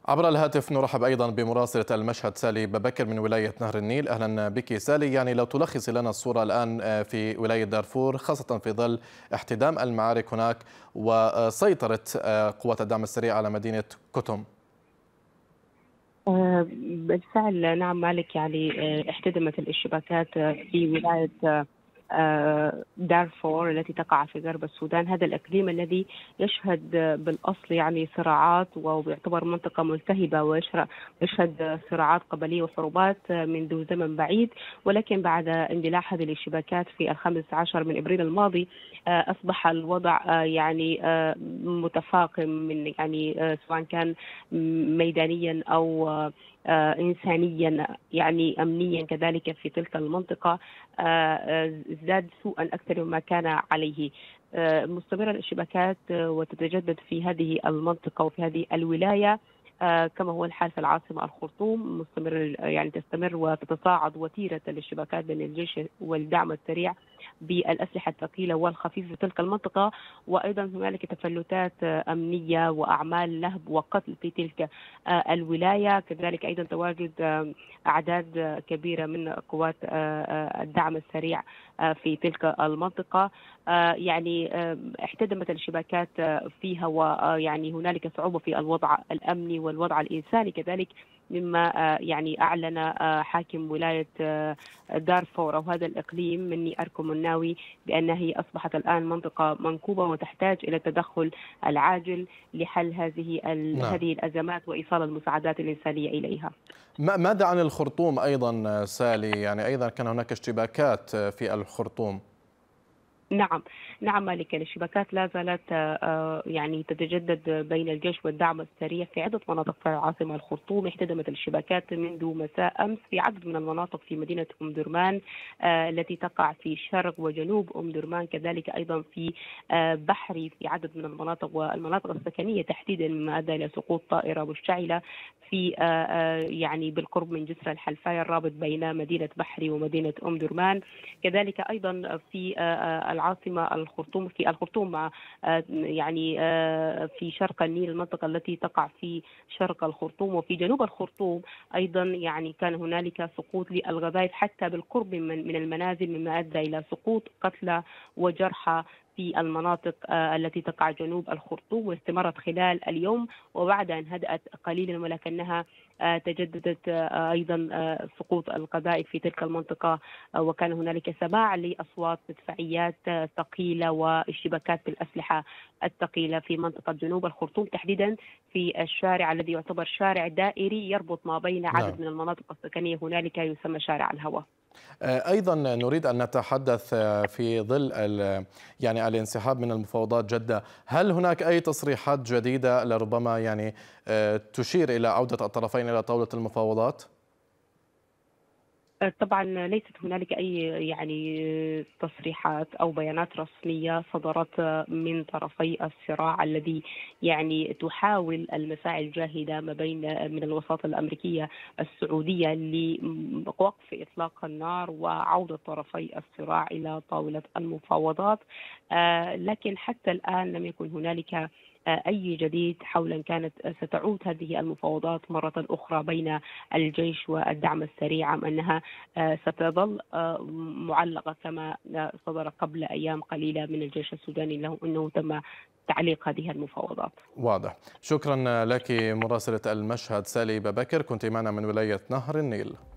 عبر الهاتف نرحب أيضا بمراسلة المشهد سالي ببكر من ولاية نهر النيل. أهلا بك سالي. لو تلخص لنا الصورة الآن في ولاية دارفور، خاصة في ظل احتدام المعارك هناك وسيطرة قوات الدعم السريع على مدينة كتم. بالفعل نعم مالك، احتدمت الاشتباكات في ولاية دارفور التي تقع في غرب السودان. هذا الإقليم الذي يشهد بالأصل صراعات، ويعتبر منطقة ملتهبة ويشهد صراعات قبلية وحروبات منذ زمن بعيد. ولكن بعد اندلاع هذه الاشتباكات في 15 من إبريل الماضي أصبح الوضع متفاقم، من سواء كان ميدانيا أو إنسانيا أمنيا كذلك في تلك المنطقة ازداد سوءا أكثر مما كان عليه. مستمرة الاشتباكات وتتجدد في هذه المنطقة وفي هذه الولاية كما هو الحال في العاصمة الخرطوم. تستمر وتتصاعد وتيرة الاشتباكات بين الجيش والدعم السريع بالأسلحة الثقيلة والخفيفة في تلك المنطقة، وأيضا هنالك تفلتات أمنية وأعمال نهب وقتل في تلك الولاية. كذلك أيضا تواجد أعداد كبيرة من قوات الدعم السريع في تلك المنطقة. احتدمت الاشتباكات فيها، هنالك صعوبة في الوضع الأمني والوضع الإنساني كذلك، مما أعلن حاكم ولاية دارفور أو هذا الإقليم مني أركو مناوي بأنها أصبحت الآن منطقة منكوبة وتحتاج إلى التدخل العاجل لحل هذه الأزمات وإيصال المساعدات الإنسانية إليها. ماذا عن الخرطوم أيضا سالي؟ أيضا كان هناك اشتباكات في الخرطوم. نعم مالك، الاشتباكات لا زالت تتجدد بين الجيش والدعم السريع في عدة مناطق في العاصمة الخرطوم. احتدمت الاشتباكات منذ مساء أمس في عدد من المناطق في مدينة أم درمان التي تقع في شرق وجنوب أم درمان، كذلك أيضا في بحري في عدد من المناطق والمناطق السكنية تحديدا، مما أدى إلى سقوط طائرة مشتعلة في بالقرب من جسر الحلفاية الرابط بين مدينة بحري ومدينة أم درمان. كذلك أيضا في العاصمة الخرطوم، في الخرطوم في شرق النيل المنطقة التي تقع في شرق الخرطوم، وفي جنوب الخرطوم أيضا كان هنالك سقوط للقذائف حتى بالقرب من المنازل، مما أدى إلى سقوط قتلى وجرحى في المناطق التي تقع جنوب الخرطوم، واستمرت خلال اليوم. وبعد أن هدأت قليلا ولكنها تجددت أيضا سقوط القذائف في تلك المنطقة، وكان هنالك سماع لأصوات مدفعيات ثقيلة واشتباكات بالأسلحة الثقيلة في منطقة جنوب الخرطوم، تحديدا في الشارع الذي يعتبر شارع دائري يربط ما بين عدد من المناطق السكنية هنالك، يسمى شارع الهوى. أيضا نريد أن نتحدث في ظل الانسحاب من المفاوضات جدة، هل هناك أي تصريحات جديدة لربما تشير إلى عودة الطرفين إلى طاولة المفاوضات؟ طبعا ليست هنالك أي تصريحات أو بيانات رسمية صدرت من طرفي الصراع الذي تحاول المساعي الجاهدة ما بين من الوساطة الأمريكية السعودية لوقف إطلاق النار وعودة طرفي الصراع إلى طاولة المفاوضات. لكن حتى الآن لم يكن هنالك أي جديد حول أن كانت ستعود هذه المفاوضات مرة أخرى بين الجيش والدعم السريع، أم أنها ستظل معلقة كما صدر قبل أيام قليلة من الجيش السوداني أنه تم تعليق هذه المفاوضات. واضح. شكرا لك مراسلة المشهد سالي ببكر، كنت معنا من ولاية نهر النيل.